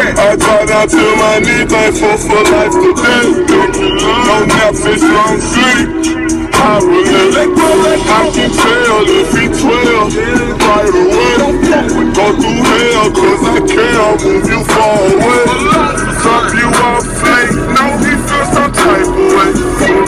I try down to my knees, thankful for life today. No nap, fish, long sleep. I remember, I can tell if he 12 right away. Go through hell, cause I care, move you far